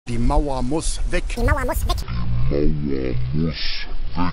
Die Mauer muss weg. Die Mauer muss weg. Die Mauer muss weg.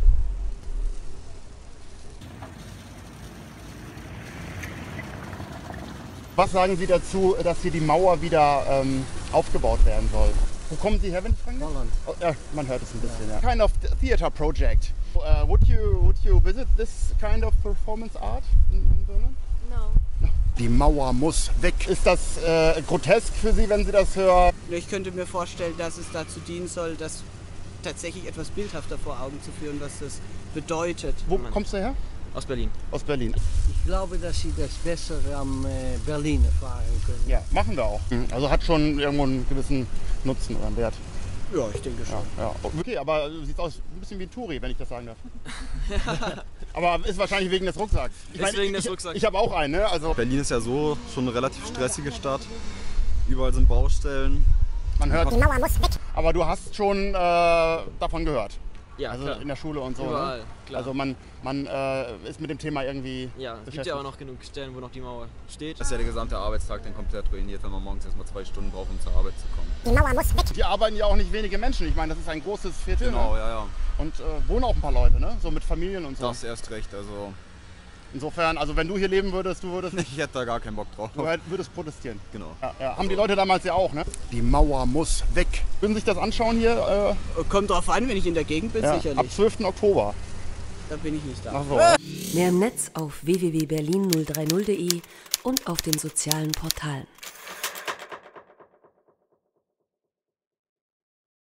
Was sagen Sie dazu, dass hier die Mauer wieder aufgebaut werden soll? Wo kommen Sie her, wenn ich fragen darf? Holland. Oh, ja, man hört es ein bisschen, ja. Kind of theater project. Would you visit this kind of performance art in Berlin? No. Die Mauer muss weg. Ist das grotesk für Sie, wenn Sie das hören? Ich könnte mir vorstellen, dass es dazu dienen soll, das tatsächlich etwas bildhafter vor Augen zu führen, was das bedeutet. Wo kommst du her? Aus Berlin. Aus Berlin. Ich glaube, dass Sie das besser am Berlin erfahren können. Ja, machen wir auch. Also hat schon irgendwo einen gewissen Nutzen oder einen Wert. Ja, ich denke schon. Ja. Okay, aber sieht aus ein bisschen wie ein Touri, wenn ich das sagen darf. Aber ist wahrscheinlich wegen des Rucksacks. Wegen des Rucksacks. Ich habe auch einen, ne? Also Berlin ist ja so schon eine relativ stressige Stadt. Überall sind Baustellen. man hört. Die Mauer muss weg. Aber du hast schon davon gehört. Ja, Also klar. in der Schule und so. Überall, ne? klar. Also man ist mit dem Thema irgendwie Ja, es gibt ja auch noch genug Stellen, wo noch die Mauer steht. Das ist ja der gesamte Arbeitstag dann komplett ruiniert, wenn man morgens erstmal 2 Stunden braucht, um zur Arbeit zu kommen. Die Mauer muss weg. Hier arbeiten ja auch nicht wenige Menschen. Ich meine, das ist ein großes Viertel. Genau, Ne? ja. Und wohnen auch ein paar Leute, ne? So mit Familien und so. Das erst recht, also Insofern, also wenn du hier leben würdest, ich hätte da gar keinen Bock drauf. du würdest protestieren. Genau. Ja. Haben die Leute damals ja auch, ne? Die Mauer muss weg. Würden Sie sich das anschauen hier? Kommt drauf an, wenn ich in der Gegend bin, Ab sicherlich. 12. Oktober. Da bin ich nicht da. Ach so. Mehr im Netz auf www.berlin030.de und auf den sozialen Portalen.